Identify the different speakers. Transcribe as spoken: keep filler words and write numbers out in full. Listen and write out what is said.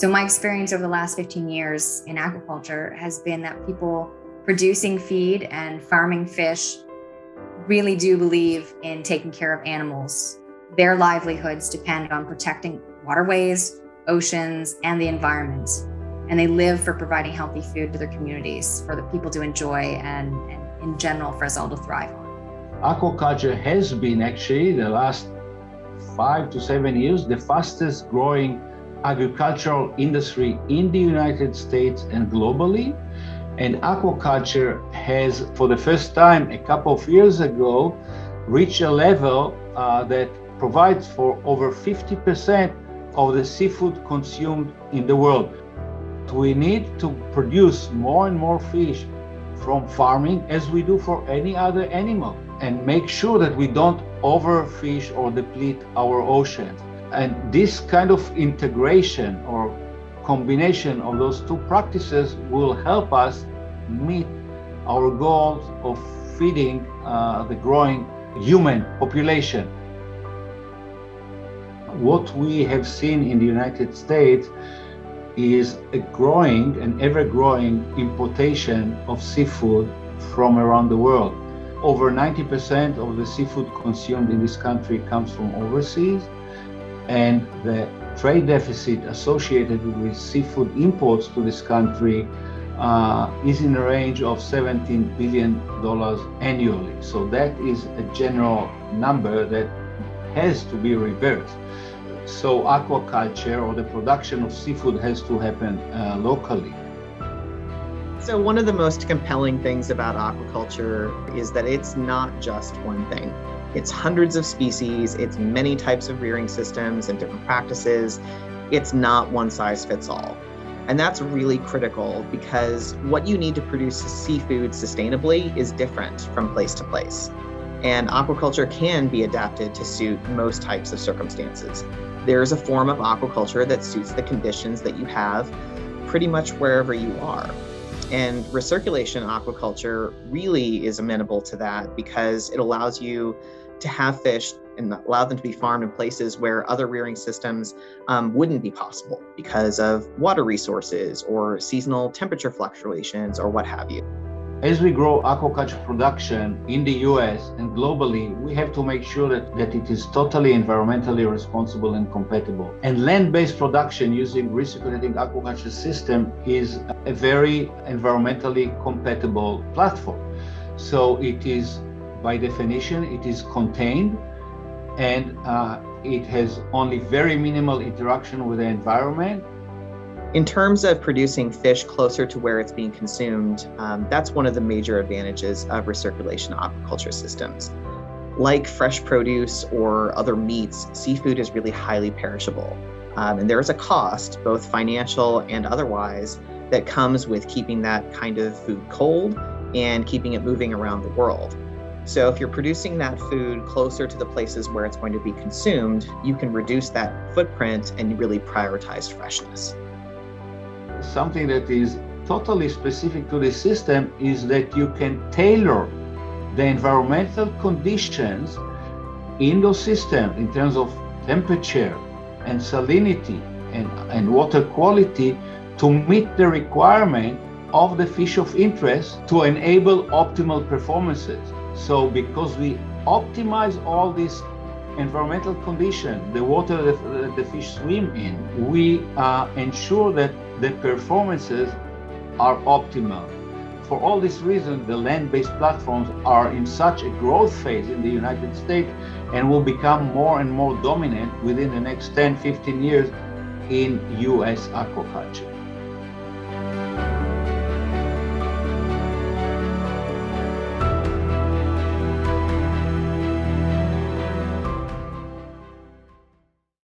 Speaker 1: So my experience over the last fifteen years in aquaculture has been that people producing feed and farming fish really do believe in taking care of animals. Their livelihoods depend on protecting waterways, oceans, and the environment. And they live for providing healthy food to their communities, for the people to enjoy, and, and in general, for us all to thrive on.
Speaker 2: Aquaculture has been actually the last five to seven years the fastest growing agricultural industry in the United States and globally. And aquaculture has, for the first time a couple of years ago, reached a level uh, that provides for over fifty percent of the seafood consumed in the world. We need to produce more and more fish from farming, as we do for any other animal, and make sure that we don't overfish or deplete our oceans. And this kind of integration or combination of those two practices will help us meet our goals of feeding uh, the growing human population. What we have seen in the United States is a growing and ever-growing importation of seafood from around the world. Over ninety percent of the seafood consumed in this country comes from overseas, and the trade deficit associated with seafood imports to this country uh, is in the range of seventeen billion dollars annually. So that is a general number that has to be reversed. So aquaculture, or the production of seafood, has to happen uh, locally.
Speaker 3: So one of the most compelling things about aquaculture is that it's not just one thing. It's hundreds of species, it's many types of rearing systems and different practices. It's not one size fits all. And that's really critical, because what you need to produce seafood sustainably is different from place to place. And aquaculture can be adapted to suit most types of circumstances. There's a form of aquaculture that suits the conditions that you have pretty much wherever you are. And recirculation aquaculture really is amenable to that, because it allows you to have fish and allow them to be farmed in places where other rearing systems um, wouldn't be possible because of water resources or seasonal temperature fluctuations or what have you.
Speaker 2: As we grow aquaculture production in the U S and globally, we have to make sure that, that it is totally environmentally responsible and compatible. And land-based production using recirculating aquaculture system is a very environmentally compatible platform. So it is, by definition, it is contained, and uh, it has only very minimal interaction with the environment.
Speaker 3: In terms of producing fish closer to where it's being consumed, um, that's one of the major advantages of recirculation aquaculture systems. Like fresh produce or other meats, seafood is really highly perishable. Um, and there is a cost, both financial and otherwise, that comes with keeping that kind of food cold and keeping it moving around the world. So if you're producing that food closer to the places where it's going to be consumed, you can reduce that footprint and really prioritize freshness.
Speaker 2: Something that is totally specific to the system is that you can tailor the environmental conditions in those systems in terms of temperature and salinity and, and water quality to meet the requirement of the fish of interest to enable optimal performances. So because we optimize all these environmental conditions, the water that the fish swim in, we uh, ensure that the performances are optimal. For all these reasons, the land-based platforms are in such a growth phase in the United States and will become more and more dominant within the next ten, fifteen years in U S aquaculture.